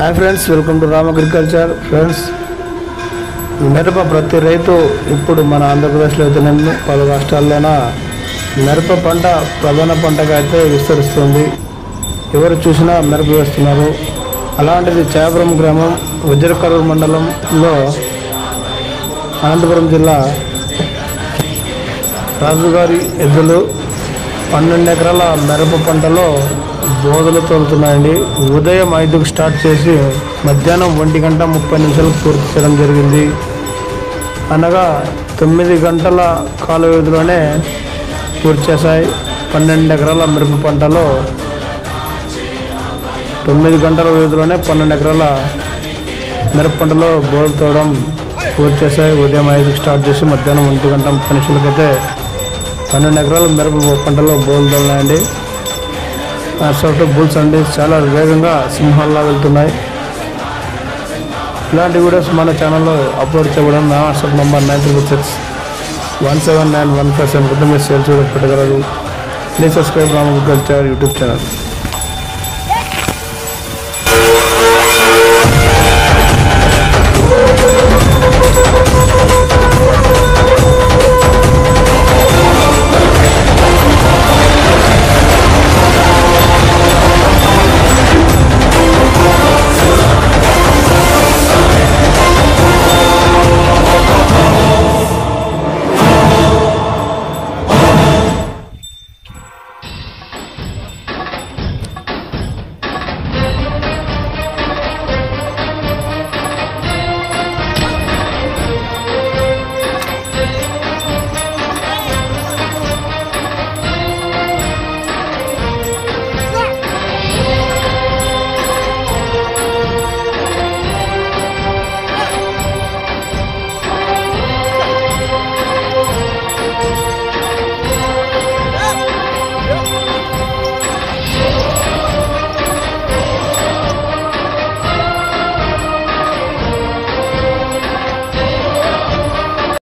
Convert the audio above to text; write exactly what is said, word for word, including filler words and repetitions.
Hi friends, welcome to Ram agriculture. Friends, మిరప ప్రతి రైతు ఇప్పుడు మన ఆంధ్రప్రదేశ్లో అయితేనేమి పలు రాష్ట్రాల్లోన మిరప పంట ప్రధాన పంటగా అయితే విస్తరిస్తుంది. ఎవరు చూసినా మిరప వేస్తున్నారు. అలాంటిది చాయపురం గ్రామం వజ్రకరూరు మండలంలో అనంతపురం జిల్లా రాజుగారి ఎద్దులు పన్నెండు ఎకరాల మిరప పంటలో బోధలు తోలుతున్నాయండి. ఉదయం ఐదుకు స్టార్ట్ చేసి మధ్యాహ్నం ఒంటి గంట ముప్పై నిమిషాలకు పూర్తి చేయడం జరిగింది. అనగా తొమ్మిది గంటల కాల వ్యవధిలోనే పూర్తి చేశాయి. పన్నెండు ఎకరాల మిరప పంటలో తొమ్మిది గంటల వ్యవధిలోనే పన్నెండు ఎకరాల మిరప పంటలో బోధలు తోవడం పూర్తి చేశాయి. ఉదయం ఐదుకు స్టార్ట్ చేసి మధ్యాహ్నం ఒంటి గంట ముప్పై నిమిషాలకైతే పన్నెండు ఎకరాల మిరప పంటలో బోధలు తోలినాయండి. సాఫ్ట్ బుల్స్ అండి చాలా వేగంగా సింహాల్లా వెళ్తున్నాయి. ఇలాంటి వీడియోస్ మన ఛానల్లో అప్లోడ్ చేయడం. నా WhatsApp number nine triple six one seven nine one five seven మీరు సేల్ చూడ పెట్టగలరు. Please subscribe Ram agriculture YouTube channel.